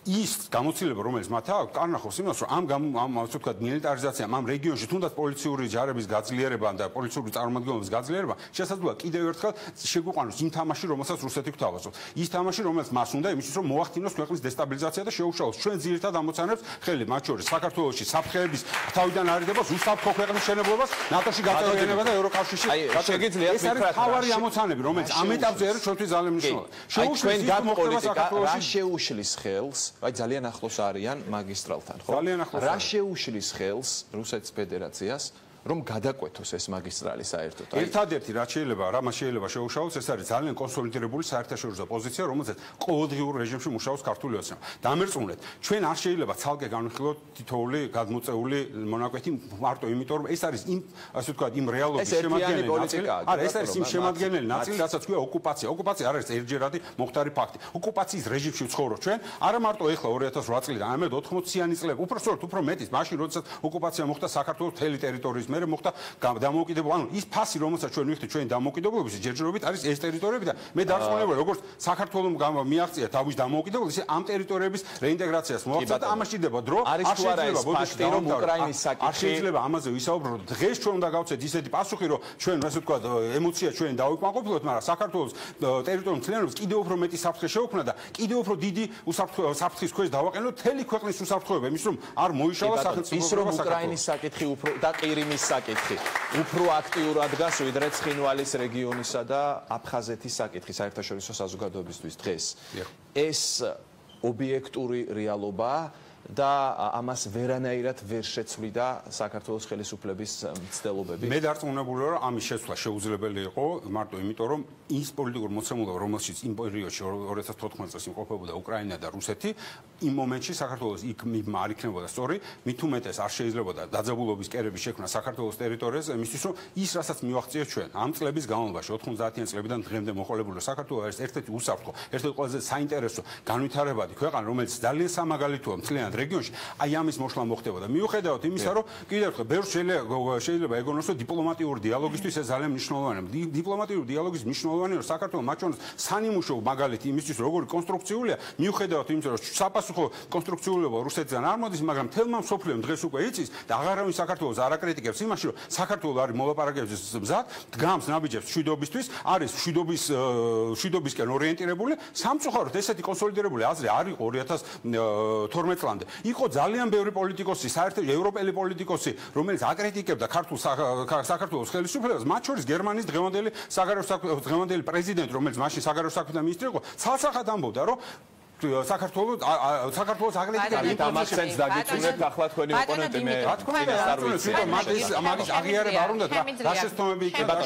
ის გამოცდილება, რომელიც მათ აქვს, კარნახობს იმას, რომ ამ ასე ვთქვათ, მილიტარიზაციამ ამ რეგიონში თუნდაც პოლიციური ჯარების გაძლიერება და პოლიციური წარმომადგენლობის გაძლიერება შესაძლოა კიდევ ერთხელ შეგვიყვანოს იმ თამაში, რომელსაც რუსეთი გვთავაზობს. ის თამაში, რომელიც მას უნდა იმისთვის, რომ მოახდინოს ქვეყნის დესტაბილიზაცია და შეუშალოს ჩვენ ძირითად ამოცანებს ხელი, მათ შორის საქართველოში საფრთხეების თავიდან არიდება უსაფრთხო ქვეყნის მშენებლობას, ნატოში გაწევრიანება და ევროკავშირში. შეგიძლიათ ვიქრათ თავარი ამოცანები, რომელიც ამ ეტაპზე არის ჩვენთვის ძალიან მნიშვნელოვანი. ჩვენ გაკმოხდება საქართველოში რა შეუშლის ხელს, აი ძალიან ახლოს არიან მაგისტრალთან, ხო? რა შეუშლის ხელს რუსეთის ფედერაციას რომ გადაკვეთოს ეს მაგისტრალი საერთოდ. ერთადერთი რაც შეიძლება შეუშალოს, ეს არის ძალიან კონსოლიდირებული საერთაშორისო პოზიცია, რომელზეც ყოველდღიურ რეჟიმში მუშაობს ქართული ოცნება. დამერწმუნეთ, ჩვენ არ შეიძლება ცალკე განვიხილოთ თითოეული გადმოწეული მონაკვეთი მარტო იმიტომ, რომ ეს არის იმ ასე ვთქვათ, იმ რეალობის შემადგენელი ნაწილი. არა, ეს არის იმ შემადგენელი ნაწილი, რასაც ქვია ოკუპაცია. ოკუპაცია არ არის ერთჯერადი მოხდარი ფაქტი. ოკუპაციის რეჟიმში ვცხოვრობ ჩვენ, არა მარტო ეხლა 2008 წლიდან, არამედ 80-იანი წლები. უფრო მეტის, მაშინ როდესაც ოკუპაცია მოხდა საქართველოს მთელი ტერიტორიის მე მოხდა დამოუკიდებლობა. ანუ ის ფასი, რომელსაც ჩვენ ვიხდით ჩვენი დამოუკიდებლობის ჯერჯერობით არის ეს ტერიტორიები და მე დარწმუნებული როგორც საქართველოს მიაღწია თავის დამოუკიდებლობას, ამ ტერიტორიების რეინტეგრაციას მოახდინა და ამაში დება დრო. არ შეიძლება ბოდიში რომ უკრაინის საკითხი შეიძლება ამაზე ვისაუბროთ. დღეს ჩვენ უნდა გავცეთ ისეთი პასუხი, რომ ჩვენ ასე ვთქვათ, ემოცია ჩვენ დავიკმაყოფილოთ, მაგრამ საქართველოს ტერიტორიულ მთლიანობას კიდევ უფრო მეტი საფრთხე შეუქმნა და კიდევ უფრო დიდი საფრთხის ქვეშ დავაყენოთ მთელი ქვეყნის უსაფრთხოება, იმის რომ არ მოიშალა სახელმწიფო ის რომ უკრაინის საკითხი უფრო და ყირიმის საკითხი უფრო აქტიურად დგას ვიდრე ცხინვალის რეგიონისა და აფხაზეთის საკითხი საერთაშორისო საზოგადოებისთვის დღეს. ეს ობიექტური რეალობაა და ამას ვერანაირად ვერ შეცვლიდა საქართველოს ხელისუფლების მცდელობები. მე დარწმუნებული ვარ, რომ ამის შეცვლა შეუძლებელი იყო მარტო იმიტომ, რომ ის პოლიტიკური მოცემულობა, რომელშიც იმ პერიოდში 2014 წელს იმყოფებოდა უკრაინა და რუსეთი, იმ მომენტში საქართველოს იქ მიღმა არ იქნებოდა სწორი, მით უმეტეს არ შეიძლებოდა დაძაბულობის კერების შექმნა საქართველოს ტერიტორიაზე, იმისთვის რომ ის რასაც მივახციეთ ჩვენ ამ წლების განმავლობაში 90-იანი წლებიდან დღემდე მოყოლებული საქართველოს არის ერთ-ერთი უსაფრთხო, ერთ-ერთი ყველაზე საინტერესო განვითარებადი ქვეყანა, რომელიც ძალიან სამაგალითოა მთლიან რეგიონში, აი ამის მოშლა მოხდებოდა. მიუხედავად იმისა, რომ კიდევ ერთხელ ბევრს შეიძლება ეგონოს, რომ დიპლომატიური დიალოგისთვის ეს ძალიან მნიშვნელოვანია. დიპლომატიური დიალოგის მნიშვნელოვანია, რომ საქართველოს მათ შორის სანიმუშო მაგალითი იმისთვის, როგორი კონსტრუქციულია, მიუხედავად იმისა, რომ საფასუხო კონსტრუქციულობა რუსეთიდან არ მოდის, მაგრამ თელმა მსოფლიომ დღეს უკვე იცის და აღარავინ საქართველოს არ აკრიტიკებს იმაში, რომ საქართველოს არის მოლაპარაკებების მზად, დგამს ნაბიჯებს მშვიდობისთვის, არის მშვიდობისკენ ორიენტირებული, სამწუხაროდ ესეთი კონსოლიდირებული აზრი არ იყო 2012 წლამდე. იყო ძალიან ბევრი პოლიტიკოსი, საერთოდ ევროპელი პოლიტიკოსი, რომელიც აკრიტიკებდა საქართველოს ხელისუფლებას, მათ შორის გერმანიის დღევანდელი პრეზიდენტი, რომელიც მაშინ საგარეო საქმეთა მინისტრი იყო, ცალსახად ამბობდა, რომ საქართველოს აკრიტიკებდა ამ აქცენტს დაგიწუნებთ ახლა თქვენი ოპონენტი მე რა თქმა უნდა მაგის აღიარება არ უნდა რა შეცდომები იქნება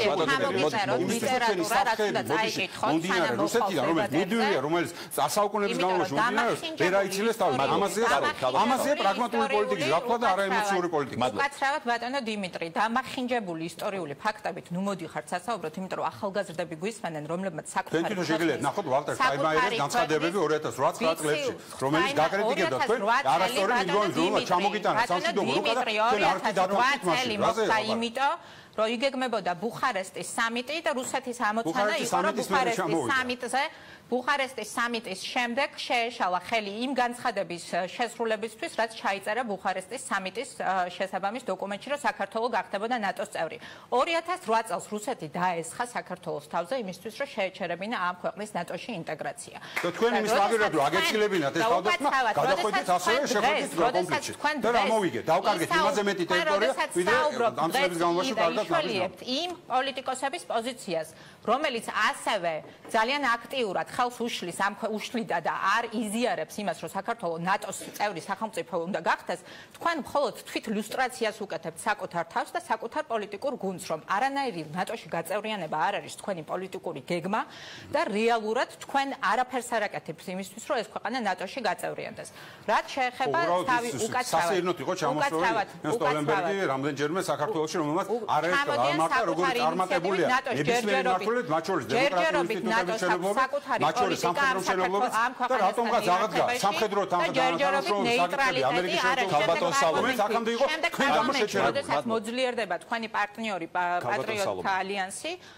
რომელიც საუკუნეების განმავლობაში მომდინარეობს ვერ აიცილეს თავი ამაზე პრაგმატული პოლიტიკის გაფლა და არა ემოციური პოლიტიკა უკაცრავად ბატონო დიმიტრი დამახინჯებული ისტორიული ფაქტებით ნუ მოდიხართ სასაუბროთ იმიტომ რომ ახალგაზრდები გვისმენენ რომლებმაც საკუთარი თქვენ თვითონ შეგიძლიათ ნახოთ ვალტერ შტაინმაიერის განცხადებები 2008 წლებში რომელიც გაკრიტიკებდა თქვენ არასწორი მიდგომით რომ ჩამოგიტანა სამშვიდობო რუკა და თქვენ არტი დათვალიერეთ მაშინ რაზე იმიტომ რომ იგეგმებოდა ბუხარესტის სამიტი და რუსეთის ამოცანა იყო რომ ბუხარესტის სამიტის შემდეგ შეეშალა ხელი იმ განცხადების შესრულებისთვის, რაც ჩაიწერა ბუხარესტის სამიტის შესაბამის დოკუმენტში, რომ საქართველო გახდებოდა ნატოს წევრი. 2008 წელს რუსეთი დაესხა საქართველოს თავზე იმისთვის, რომ შეეჩერებინა ამ ქვეყნის ნატოში ინტეგრაცია. და თქვენ იმის მაგერად რომ აგეცილებინათ ეს თავდასხმა, გადახვედით ასევე შეხვედით კონფლიქტში. და რა მოვიგეთ? დავკარგეთ იმაზე მეტი ტერიტორია, ვიდრე ამ წლების განმავლობაში კარგად ნახეთ იმ პოლიტიკოსების პოზიციას, რომელიც ასევე ძალიან აქტიურად ხელს უშლიდა და არ იზიარებს იმას, რომ საქართველოს ნატოს წევრი სახელმწიფო უნდა გახდეს, თქვენ მხოლოდ თვით ლუსტრაციას უკეთებთ საკუთარ თავს და საკუთარ პოლიტიკურ გუნდს, რომ არანაირი ნატოში გაწევრიანება არ არის თქვენი პოლიტიკური გეგმა და რეალურად თქვენ არაფერს არ აკეთებთ იმისთვის, რომ ეს ქვეყანა ნატოში გაწევრიანდეს. რაც შეეხება თავი სასეირნოდ იყო ჩამოსული სტოლენბერგი რამდენჯერმე საქართველოში, რომელმაც არაერთხელ ამარტა როგორც წარმატებულია ნებისმიერი მმართველი, მათ შორის დემოკრატიული ინსტიტუტების შენებლობა, მათ შორის სამხედრო შენებლობა და რატომღაც აღადგა სამხედრო თანამშრომლობის საკითხები ამერიკის ქალბატონ სალომე აქამდე იყო თქვენ გამოშეჩერებული. როდესაც მოძლიერდება თქვენი პარტნიორი პატრიოტთა ალიანსი,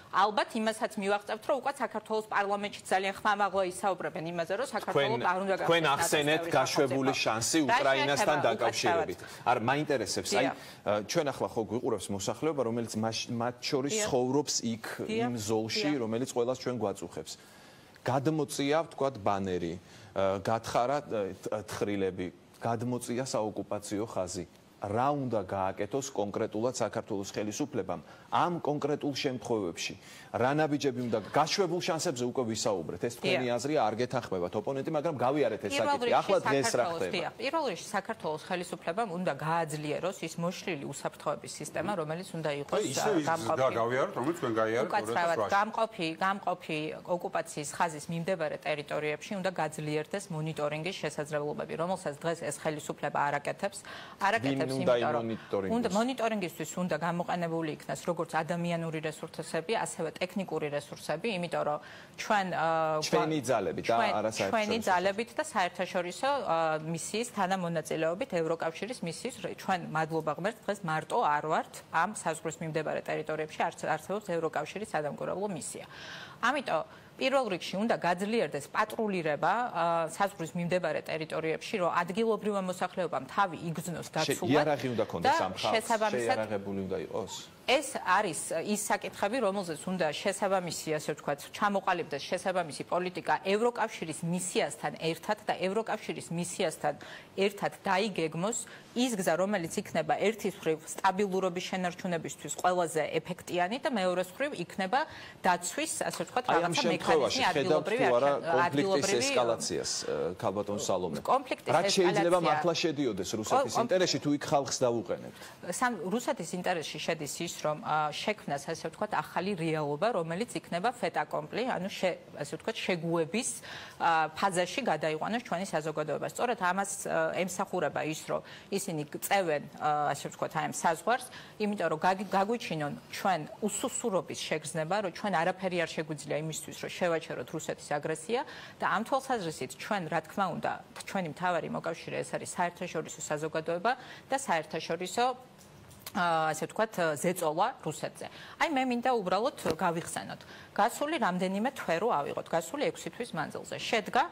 ალბათ იმასაც მივაღწევთ, რომ უკვე საქართველოს პარლამენტში ძალიან ხმამაღლა ისაუბრებენ იმაზე, რომ საქართველოს არ უნდა თქვენ ახსენეთ გაშვებული შანსი უკრაინასთან დაკავშირებით. არა, მაინტერესებს, აი ჩვენ ახლა ხო გვიყურებს მოსახლეობა, რომელიც მათ შორის ცხოვრობს იქ იმ ზოლში, რომელიც ყველას ჩვენ გვაწუხებს. გადმოწია, ვთქვათ, ბანერი, გათხარა თხრილები, გადმოწია საოკუპაციო ხაზი. რა უნდა გააკეთოს კონკრეტულად საქართველოს ხელისუფლებამ ამ კონკრეტულ შემთხვევებში? რა ნაბიჯები უნდა გაშვებულ შანსებზე უკვე ვისაუბრეთ. ეს თქვენი აზრია, არ გეთანხმებათ ოპონენტი, მაგრამ გავიარეთ ეს საკითხი. ახლა დღეს რა ხდება? პირველ რიგში საქართველოს ხელისუფლებამ უნდა გააძლიეროს ის მოშლილი უსაფრთხოების სისტემა, რომელიც უნდა იყოს გამყოფი. გავიარეთ, რომელიც თქვენ გაიარეთ 2008-ში. გამყოფი ოკუპაციის ხაზის მიმდებარე ტერიტორიებში უნდა გაძლიერდეს მონიტორინგის შესაძლებლობები, რომელსაც დღეს ეს ხელისუფლება არ აკეთებს. მონიტორინგისთვის უნდა გამოყენებული იქნას როგორც ადამიანური რესურსები, ასევე ტექნიკური რესურსები, იმიტომ რომ ჩვენი ძალებით და არასაერთაშორისო ჩვენი ძალებით და საერთაშორისო მისიის თანამონაწილეობით ევროკავშირის მისიის ჩვენ მადლობა ღმერთს დღეს მარტო არ ვართ ამ საზღვრის მიმდებარე ტერიტორიებში არსებობს ევროკავშირის სადამკვირვებლო მისია. ამიტომ პირველ რიგში უნდა გაძლიერდეს პატრულირება საზღვრის მიმდებარე ტერიტორიებში, რომ ადგილობრივმა მოსახლეობამ თავი იგრძნოს დაცულად. იარაღი უნდა ქონდეს ამ ხალხს, შეიარაღებული უნდა იყოს. ეს არის ის საკითხები, რომელზეც უნდა შესაბამისი, ასე ვთქვათ, ჩამოყალიბდეს შესაბამისი პოლიტიკა ევროკავშირის მისიასთან ერთად და ევროკავშირის მისიასთან ერთად დაიგეგმოს ის გზა, რომელიც იქნება ერთის მხრივ სტაბილურობის შენარჩუნებისთვის ყველაზე ეფექტიანი და მეორეს მხრივ იქნება დაცვის, ასე ვთქვათ, რაღაცა მექანიზმი ადგილობრივი ესკალაციას, ქალბატონ სალომე. რა შეიძლება მართლა შედიოდეს რუსეთის ინტერესში თუ იქ ხალხს დაუყენებთ? რუსეთის ინტერესში შედის ის, რომ შექმნას, ასე ვთქვათ, ახალი რეალობა, რომელიც იქნება фет-აკომპლი, ანუ ასე ვთქვათ, შეგუების ფაზაში გადაიყვანოს ჩვენი საზოგადოება. სწორედ ამას ემსახურება ის, რომ ისინი წევენ, ასე ვთქვათ, აი ამ საზღვარს, იმიტომ რომ გაგვიჩინონ ჩვენ უსუსურობის შეგრძნება, რომ ჩვენ არაფერი არ შეგვიძლია იმისთვის, რომ შევაჩეროთ რუსეთის აგრესია და ამ თვალსაზრისით ჩვენ, რა თქმა უნდა, ჩვენი მთავარი მოკავშირე ეს არის საერთაშორისო საზოგადოება და საერთაშორისო ასე ვთქვათ, ზეწოლა რუსეთზე. აი მე მინდა უბრალოდ გავიხსენოთ. გასული რამდენიმე თვე რო ავიღოთ, გასული 6 თვის მანძილზე შედგა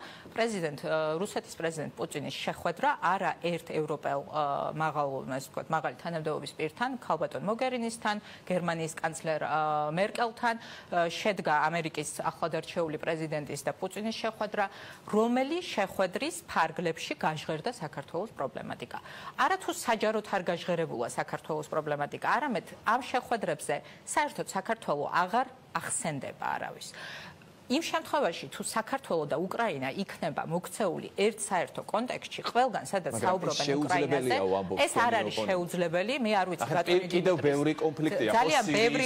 რუსეთის პრეზიდენტ პუტინის შეხვედრა არა ერთ ევროპელ ასე ვთქვათ, მაღალი თანამდებობის პირთან, ქალბატონ მოგერინისთან, გერმანიის კანცლერ მერკელთან, შედგა ამერიკის ახლადარჩეული პრეზიდენტის და პუტინის შეხვედრა, რომელი შეხვედრის ფარგლებში გაჟღერდა საქართველოს პრობლემატიკა. არათუ საჯაროდ არ გაჟღერებულა საქართველოს პრობლემატიკა, არამედ ამ შეხვედრებზე საერთოდ საქართველოს აღარ ახსენდება არავის. იმ შემთხვევაში თუ საქართველო და უკრაინა იქნება მოქცეული ერთ საერთო კონტექსტში, ყველგან სადაც საუბრობენ უკრაინაზე, ეს არ არის შეუძლებელი, მე არ ვიცი ბატონი კიდევ ბევრი კონფლიქტია, ძალიან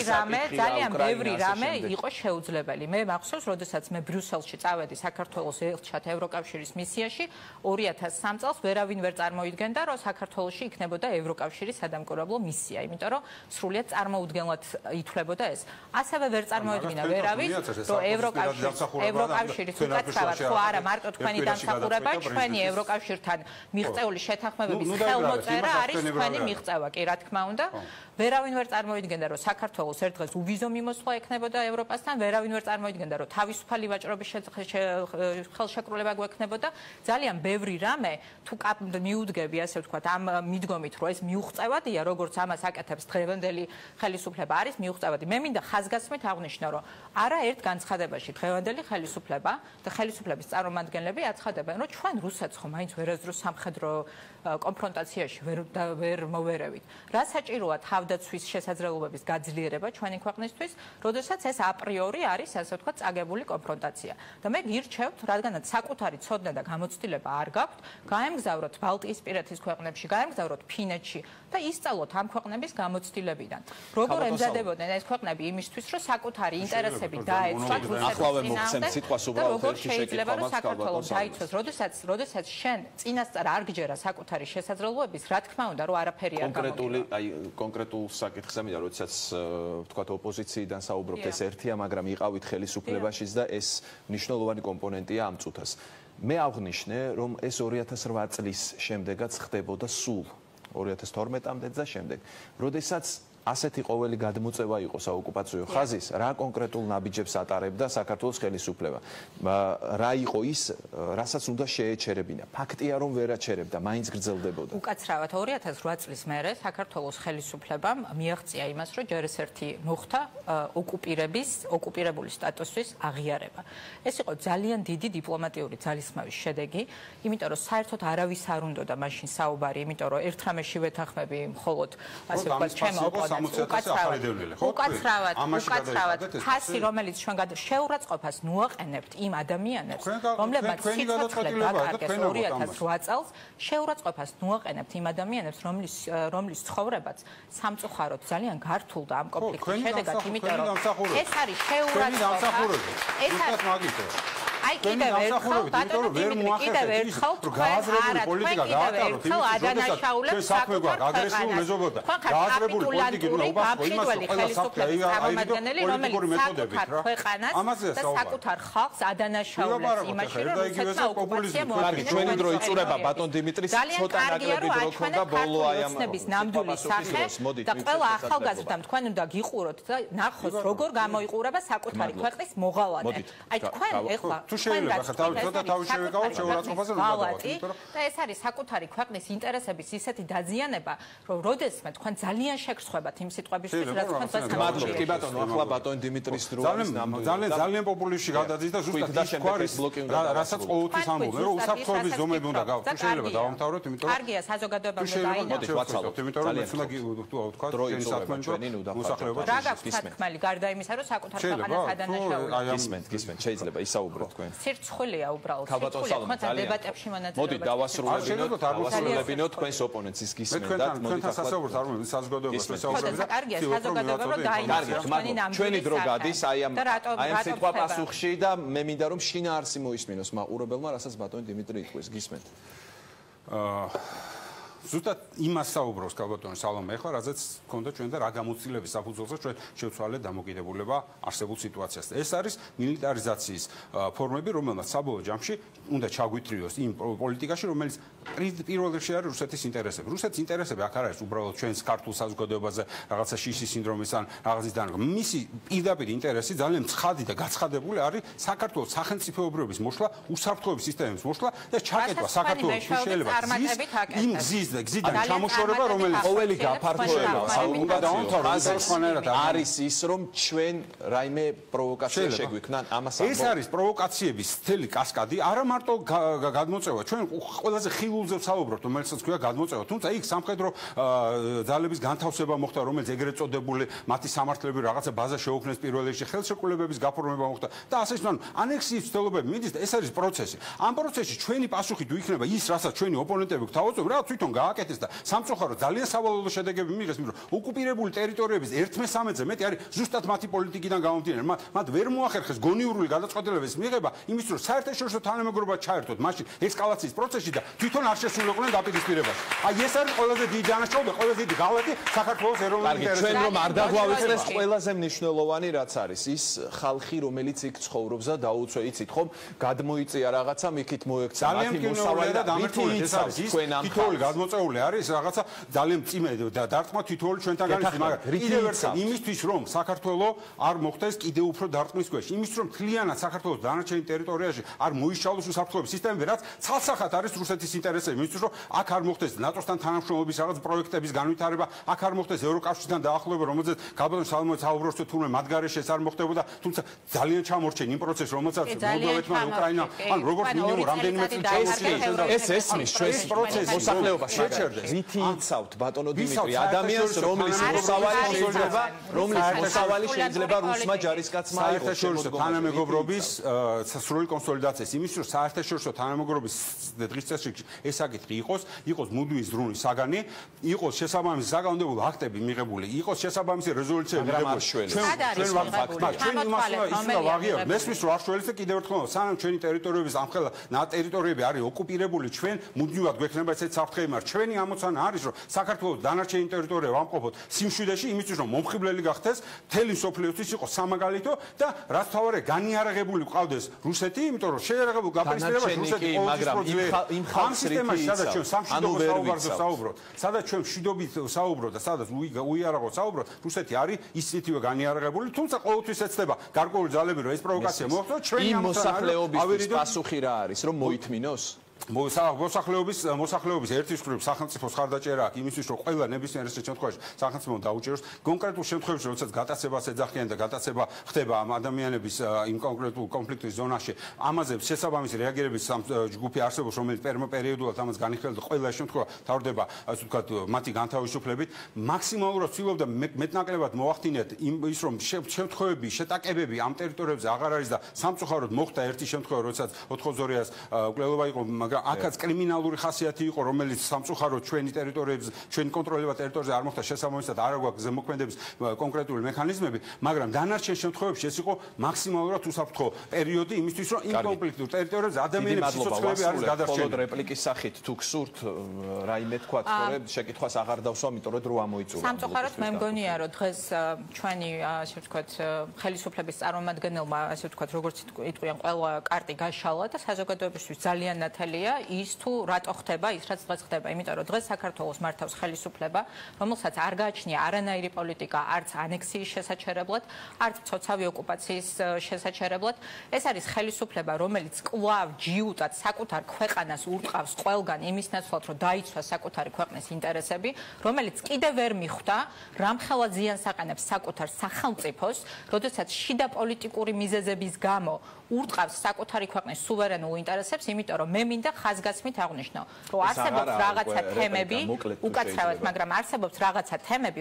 ბევრი რამე იყო შეუძლებელი. მე მახსოვს, როდესაც მე ბრიუსელში წავედი საქართველოს ელჩად ევროკავშირის მისიაში 2003 წელს ვერავინ ვერ წარმოიდგენდა, რომ საქართველოში იქნებოდა ევროკავშირის სადამკვირვებლო მისია, იმიტომ რომ სრულიად წარმოუდგენლად ითვლებოდა ეს. ასევე ვერ წარმოედგინა ვერავინ, რომ ევროკავშირის უკაცრავად ხო არა მარტო თქვენი დამსახურება, ჩვენი ევროკავშირთან მიღწეული შეთანხმებების ხელმოწერა არის თქვენი მიღწევა, კი რა თქმა უნდა. ვერავინ ვერ წარმოიდგენდა, რომ საქართველოს ერთ დღეს უვიზო მიმოსვლა ექნებოდა ევროპასთან, ვერავინ ვერ წარმოიდგენდა, რომ თავისუფალი ვაჭრობის ხელშეკრულება გვექნებოდა. ძალიან ბევრი რამე თუ მიუდგები, ასე ვთქვათ, ამ მიდგომით, რომ ეს მიუღწევადია, როგორც ამას აკეთებს დღევანდელი ხელისუფლება, არის მიუღწევადი. მე მინდა ხაზგასმით აღვნიშნო, რომ არაერთ განცხადებაში დღევანდელი ხელისუფლება და ხელისუფლების წარმომადგენლები აცხადებენ, რომ ჩვენ რუსეთს ხომ მაინც ვერასდროს სამხედრო კონფრონტაციაში ვერ მოვერევით. რა საჭიროა თავდაცვის შესაძლებლობების გაძლიერება ჩვენი ქვეყნისთვის, როდესაც ეს აპრიორი არის, ასე ვთქვათ, წაგებული კონფრონტაცია. და მე გირჩევთ, რადგანაც საკუთარი ცოდნა და გამოცდილება არ გაქვთ, გაემგზავროთ ბალტიისპირეთის ქვეყნებში, გაემგზავროთ ფინეთში და ისწავლოთ ამ ქვეყნების გამოცდილებიდან. როგორ ემზადებოდნენ ეს ქვეყნები იმისთვის, რომ საკუთარი ინტერესები დაეცვათ ახლავე მოგცემ სიტყვას უბრალოდ ერთი შეიძლება რომ საქართველოს დაიცვას, როდესაც შენ წინასწარ არ გჯერა საკუთარი შესაძლებლობების, რა თქმა უნდა, რომ არაფერი არ გამოგივა. კონკრეტულ საკითხზე მინდა, როდესაც ვთქვათ ოპოზიციიდან საუბრობთ, ეს ერთია, მაგრამ იყავით ხელისუფლებაშიც და ეს მნიშვნელოვანი კომპონენტია ამ წუთას. მე აღვნიშნე, რომ ეს 2008 წლის შემდეგაც ხდებოდა სულ 2012-მდე და შემდეგ, როდესაც ასეთი ყოველი გადმოწევა იყო საოკუპაციო ხაზის, რა კონკრეტულ ნაბიჯებს ატარებდა საქართველოს ხელისუფლება. რა იყო ის, რასაც უნდა შეეჩერებინა. ფაქტია, რომ ვერ აჩერებდა, მაინც გრძელდებოდა. უკაცრავად 2008 წლის მერე საქართველოს ხელისუფლებამ მიაღწია იმას, რომ ჯერ ერთი მოხდა ოკუპირებული სტატუსის აღიარება. ეს იყო ძალიან დიდი დიპლომატიური ძალისხმევის შედეგი, იმიტომ რომ საერთოდ არავის არ უნდოდა მაშინ საუბარი, იმიტომ რომ ერთრამეში ვეთანხმები მხოლოდ ასე ვთქვათ, ჩემ ოპონენტს უკაცრავად ფასი, რომელიც ჩვენ შეურაცხყოფას ნუაყენებთ იმ ადამიანებს, რომლებმაც სიცოცხლე დაკარგეს 2008 წელს, შეურაცხყოფას ნუაყენებთ იმ ადამიანებს, რომლის ცხოვრებაც სამწუხაროდ ძალიან გართულდა ამ კონფლიქტის შედეგად, იმიტომ რომ ეს არის შეურაცხყოფა. ეს არის მაგითო. აი კიდევ ერთხელ ბატონო დიმიტრი, კიდევ ერთხელ გააზრებული პოლიტიკა გაატაროთ, ადანაშაულებს საკუთარ აგრესიულ მეზობლად. კაპიტულანტური გამყიდველი ხელისუფლების წარმომადგენელი, რომელიც საკუთარ ქვეყანას და საკუთარ ხალხს ადანაშაულებს იმაში, რომ რუსეთმა ოკუპაცია მოახდინეს. ჩვენი დრო იწურება ბატონ დიმიტრის ცოტა ნაკლები დრო ქონდა ბოლო აი ამ ნამდვილი სახე და ყველა ახალგაზრდამ თქვენ უნდა გიყუროთ და ნახოთ როგორ გამოიყურება საკუთარი ქვეყნის მოღალატე. აი თქვენ ეხლა თუ შეიძლება ხა თავი შევეკავოთ შეურაცხყოფაზე რომ გადავიდეთ და ეს არის საკუთარი ქვეყნის ინტერესების ისეთი დაზიანება, რომ როდესმე თქვენ ძალიან შეგრცხვებათ იმ სიტყვებისთვის, რაც თქვენ დღეს მადლობთ კი ბატონო, ახლა ბატონ დიმიტრის დრო არის ნამდვილად ძალიან პოპულისტში გადადის და ზუსტად ის გვარის რასაც ყოველთვის ამბობენ, რომ უსაფრთხოების ზომები უნდა გავთ. თუ შეიძლება დავამთავროთ, იმიტომ რომ კარგია საზოგადოებამ დაინახოს, იმიტომ რომ უნდა თქვა ჩვენი საქმე მოსახლეობა რა გაქვთ თქმელი გარდა იმისა, რომ საკუთარ ქვეყანას ადანაშაულებს. გისმენთ, შეიძლება ისაუბროთ თქვენ. სირცხულია უბრალოდ. სირცხულია თქვენ დებატებში მონაწილეობა. მოდით დავასრულებინოთ თქვენს ოპონენტს ის გისმენთ და მოდით ახლა სასაუბროთ არ მომი საზოგადოებას ვესაუბრებთ და კარგია საზოგადოება რომ დაინახოს თქვენი ნამდვილი ჩვენი დრო გადის აი ამ სიტყვა პასუხში და მე მინდა რომ შინაარსი მოისმინოს მაყურებელმა, რასაც ბატონი დიმიტრი იტყვის. გისმენთ. ზუსტად იმას საუბრობს კაბატონი სალომე ახლა, რაზეც ქონდა ჩვენ და რა გამოცდილების საფუძველზე ჩვენ შევცვალეთ დამოკიდებულება არსებულ სიტუაციას. ეს არის მილიტარიზაციის ფორმები, რომელმაც საბოლოო ჯამში უნდა ჩაგვითრიოს იმ პოლიტიკაში, რომელიც პირველ რიგში არის რუსეთის ინტერესები. რუსეთის ინტერესები აქ არ არის უბრალოდ ჩვენს ქართულ საზოგადოებაზე რაღაცა შიშის სინდრომის ან რაღაცის დანერგვა. მისი პირდაპირ ინტერესი ძალიან ცხადი და გაცხადებული არის საქართველოს სახელმწიფოებრიობის მოშლა, უსაფრთხოების სისტემის მოშლა და ჩაკეტვა საქართველოს შეიძლება იმ გზიდან ჩამოშორება, რომელიც ყოველი გაფართოება უნდა დავამთავროთ არის ის, რომ ჩვენ რაიმე პროვოკაცია შეგვიქნან ამას ამბობ. ეს არის პროვოკაციების მთელი კასკადი, არა მარტო გადმოწევა. ჩვენ ყველაზე ხილულზე ვსაუბრობთ, რომელსაც ქვია გადმოწევა, თუმცა იქ სამხედრო ძალების განთავსება მოხდა, რომელიც ეგრეთ წოდებული მათი სამართლები რაღაცა ბაზა შეუქმნეს პირველ რიგში, ხელშეკრულებების გაფორმება მოხდა და ასე შემდეგ. ანექსიის ცდილობები მიდის და ეს არის პროცესი. ამ პროცესში ჩვენი პასუხი თუ იქნება ის, რასაც ჩვენი ოპონენტები გვთავაზობენ, რა თვითონ გააკეთეს და სამწუხაროდ ძალიან სავალალო შედეგები მიიღეს, მაგრამ ოკუპირებული ტერიტორიების 1/13-ზე მეტი არის ზუსტად მათი პოლიტიკიდან გამომდინარე. მათ ვერ მოახერხეს გონიურული გადაწყვეტილებების მიღება, იმის რომ საერთაშორისო თანამეგობრობა ჩაერთოთ მაშინ ესკალაციის პროცესში და თვითონ არ შესულიყვნენ დაპირისპირებას. აი ეს არის ყველაზე დიდი დანაშაული და ყველაზე დიდი ღალატი საქართველოს ეროვნულ ინტერესებში. ჩვენ რომ არ დაგვავიწყდეს ყველაზე მნიშვნელოვანი რაც არის ის ხალხი, რომელიც იქ ცხოვრობს და დაუწვე იცით ხომ, გადმოიწია რაღაცა, მიქით მოექცა მათი მოსავალი და დამერტყული ეს არის თქვენ ამ თითოეული გადმოწეული არის რაღაცა ძალიან წიმე და დარტყმა თითოეული ჩვენთან არის, მაგრამ კიდევ ერთხელ იმისთვის რომ საქართველოს არ მოხდეს კიდევ უფრო დარტყმის ქვეშ, იმისთვის რომ მთლიანად საქართველოს დანარჩენ ტერიტორიაში არ მოიშალოს უსაფრთხოების სისტემები, რაც ცალსახად არის რუსეთის ინტერესები, იმისთვის რომ აქ არ მოხდეს ნატოსთან თანამშრომლობის რაღაც პროექტების განვითარება, აქ არ მოხდეს ევროკავშირთან დაახლოება, რომელზეც გაბატონ სალმოც საუბრობს, თუ თურმე მათ გარეშე ეს არ მოხდებოდა, თუმცა ძალიან ჩამორჩენ იმ პროცესს, რომელსაც მოლდოვეთმა და უკრაინამ, ან როგორც მინიმუმ რამდენიმე წელი ჩამორჩენ. ეს ესმის ჩვენს პროცესს მოსახლეობა შეჩერდეს. ვითი იცავთ ბატონო დიმიტრი ადამიანს, რომლის მოსავალი შეიძლება რუსმა ჯარისკაცმა აიღოს საერთაშორისო თანამეგობრობის სრული კონსოლიდაციის, იმის რომ საერთაშორისო თანამეგობრობის დღის წესრიგში ეს საკითხი იყოს მუდმივი ზრუნვის საგანი, იყოს შესაბამისი საკანონმდებლო აქტები მიღებული, იყოს შესაბამისი რეზოლუციები მიღებული. ჩვენ იმას ვაღიარებთ, მესმის რომ არ შველის და კიდევ ერთხელ სანამ ჩვენი ტერიტორიების ამხელა ტერიტორიები არის ოკუპირებული, ჩვენ მუდმივად გვექნება ესეთი საფრთხე იმარ ჩვენი ამოცანა არის რომ საქართველოს დანარჩენი ტერიტორია ვამყოფოთ სიმშვიდეში იმისთვის რომ მომხიბლელი გახდეს მთელი მსოფლიოსთვის იყოს სამაგალითო და რაც თავარია განიარაღებული ყავდეს რუსეთი იმიტომ რომ შეიარაღებულ გაპირისპირებაში რუსეთი იმ ხალხს რითი სადაც ჩვენ სამშვიდობო საუბრობთ სადაც ჩვენ მშვიდობით საუბრობთ და სადაც უიარაღო საუბრობთ რუსეთი არის ისეთივე განიარაღებული თუმცა ყოველთვის ეცდება გარკვეული ძალები რომ ეს პროვოკაცია მოხდეს ჩვენი მოსახლეობის პასუხი რა არის რომ მოითმინოს მოსახლეობის ერთის მხრივ სახელმწიფოს ხარდაჭერა აქვს იმისთვის რომ ყველა ნებისმიერ შემთხვევაში სახელმწიფომ დაუჭეროს კონკრეტულ შემთხვევებში როდესაც გატაცებას ეძახიან და გატაცება ხდება ამ ადამიანების იმ კონკრეტულ კონფლიქტის ზონაში ამაზე შესაბამისი რეაგირების ჯგუფი არსებობს რომელიც პერიოდულად ამას განიხილავს და ყველა შემთხვევა თავდება ასე ვთქვათ მათი განთავისუფლებით მაქსიმალურად ვცდილობდა მეტნაკლებად მოახდინეთ ის რომ შემთხვევები შეტაკებები ამ ტერიტორიებზე აღარ არის და სამწუხაროდ მოხდა ერთი შემთხვევა როდესაც 82-ას მკვლელობა იყო აქაც კრიმინალური ხასიათი იყო, რომელიც სამწუხაროდ ჩვენი ტერიტორიებზე, ჩვენი კონტროლებად ტერიტორიაზე არ მოხდა შესაბამისად არ აქვს ზემოქმედების კონკრეტული მექანიზმები, მაგრამ დანარჩენ შემთხვევებში ეს იყო მაქსიმალურად უსაფრთხო პერიოდი იმისთვის, რომ იმ კონფლიქტურ ტერიტორიებზე ადამიანების სიცოცხლეები არის გადარჩენილი. მხოლოდ რეპლიკის სახით თუ გსურთ რაიმე თქვა, თორე შეკითხვას აღარ დავსვა, იმიტომ რომ დრო ამოიწურა. სამწუხაროდ მე მგონია, რომ დღეს ჩვენი ასე ვთქვათ ხელისუფლების წარმომადგენელმა ასე ვთქვათ როგორც იტყვიან ყველა კარტი გაშალა და საზოგადოებისთვის ძალიან ნათელია ის თუ რატო ხდება ის რაც დღეს ხდება იმიტომ რომ დღეს საქართველოს მართავს ხელისუფლება რომელსაც არ გააჩნია არანაირი პოლიტიკა არც ანექსიის შესაჩერებლად არც ცოცავი ოკუპაციის შესაჩერებლად ეს არის ხელისუფლება რომელიც კვლავ ჯიუტად საკუთარ ქვეყანას ურტყავს ყველგან იმის ნაცვლად რომ დაიცვას საკუთარი ქვეყნის ინტერესები რომელიც კიდევ ვერ მიხვდა რამხელა ზიანს აყენებს საკუთარ სახელმწიფოს როდესაც შიდა პოლიტიკური მიზეზების გამო ურტყავს საკუთარი ქვეყნის სუვერენულ ინტერესებს იმიტომ რომ მე მინდა ხაზგასმით აღვნიშნო რომ არსებობს რაღაცა თემები უკაცრავად მაგრამ არსებობს რაღაცა თემები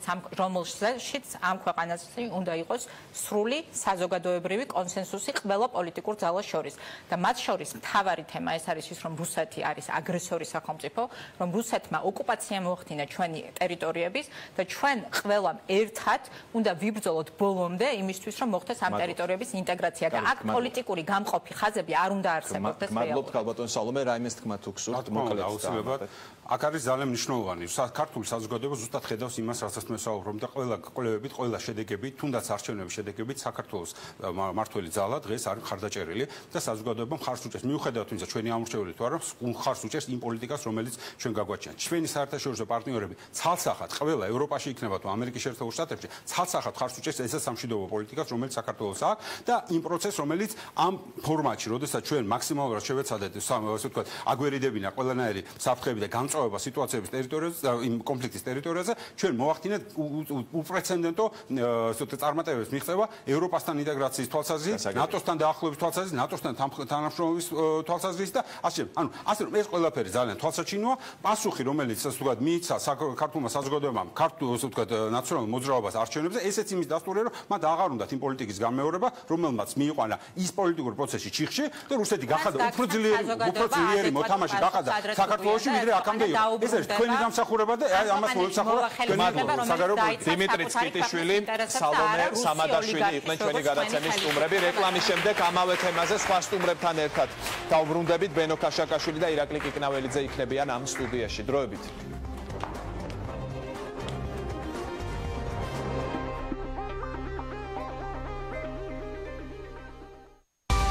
რომელშიც ამ ქვეყანაში უნდა იყოს სრული საზოგადოებრივი კონსენსუსი ყველა პოლიტიკურ ძალას შორის და მათ შორის მთავარი თემა ეს არის ის რომ რუსეთი არის აგრესორი სახელმწიფო რომ რუსეთმა ოკუპაცია მოახდინა ჩვენი ტერიტორიების და ჩვენ ყველამ ერთად უნდა ვიბრძოლოთ ბოლომდე იმისთვის რომ მოხდეს ამ ტერიტორიების ინტეგრაცია და აქ პოლიტიკური გამყოფი ხაზები არ უნდა არსებობდეს მადლობთ ალბათ სალომე რაიმეს თქმა თუ გსურთ მოკლედ აქ არის ძალიან მნიშვნელოვანი ქართული საზოგადოება ზუსტად ხედავს იმას რასაც მე ვსაუბრობ და ყველა კვლევებით ყველა შედეგებით თუნდაც არჩევნების შედეგებით საქართველოს მართველი ძალა დღეს არის ხარდაჭერილი და საზოგადოება მხარს უჭერს მიუხედავად იმისა ჩვენი ამორჩეული თუ არა მხარს უჭერს იმ პოლიტიკას რომელიც ჩვენ გაგვაჩნია ჩვენი საერთაშორისო პარტნიორები ცალსახად ყველა ევროპაში იქნება თუ ამერიკის შეერთებულ შტატებში ცალსახად მხარს უჭერს ეს სამშვიდობო პოლიტიკას რომელიც საქართველოს აქვს და იმ პროცესს რომელიც ამ ფორმატში როდესაც ჩვენ მაქსიმალურად შევეცადეთ ასე ვთქვათ აგვერიდებინა ყველანაირი საფრთხეები და გამწვავება სიტუაციების ტერიტორიაზე იმ კონფლიქტის ტერიტორიაზე ჩვენ მოახდინეთ უპრეცედენტო წარმატებებს მიღწევა ევროპასთან ინტეგრაციის თვალსაზრისით ნატოსთან დაახლოების თვალსაზრისით ნატოსთან თანამშრომლობის თვალსაზრისით და ასე ანუ ასე რომ ეს ყველაფერი ძალიან თვალსაჩინოა პასუხი რომელიც ასე ვთქვათ მიიცა ქართულმა საზოგადოებამ ქართულ ასე ვთქვათ ნაციონალურ მოძრაობას არჩევნებზე ესეც იმის დასტურია რომ მათ აღარ უნდათ იმ პოლიტიკის გამეორება რომელმაც მიიყვანა ის პოლიტიკური პროცესი ჩიხში და რუსეთი გახადა უფრო ძლიერი მოთამაშე გახადა საქართველოში ვიდრე აქამდე იყო ეს არის თქვენი დამსახურება და ამას მოესახურა თქვენი საგარეო დიმიტრი წკიტიშვილი სალომე სამადაშვილი იყვნენ ჩვენი გადაცემის სტუმრები რეკლამის შემდეგ ამავე თემაზე სხვა სტუმრებთან ერთად დავბრუნდებით ბენო ქაშაკაშვილი და ირაკლი კიკნაველიძე იქნებიან ამ სტუდიაში დროებით